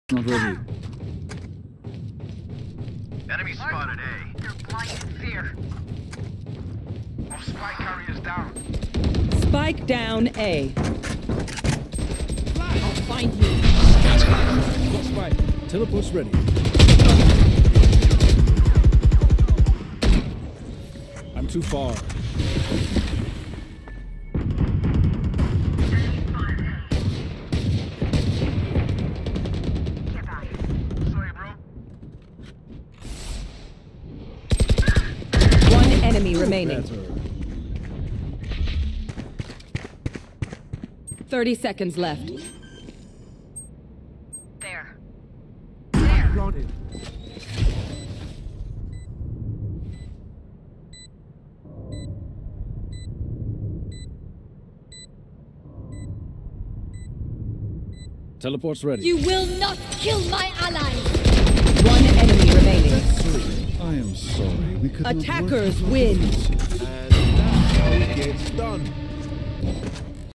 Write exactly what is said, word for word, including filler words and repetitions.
Not ready. Enemy spotted A. You're blind in fear. All spy carriers down. Spike down A. I'll find you. Got spike. Teleport's ready. I'm too far. Sorry, bro. One enemy remaining. Better. thirty seconds left. There. Planted. Teleport's ready. You will not kill my allies. One enemy remaining. I am sorry. We could not work Attackers with win. this. And that's how it gets done.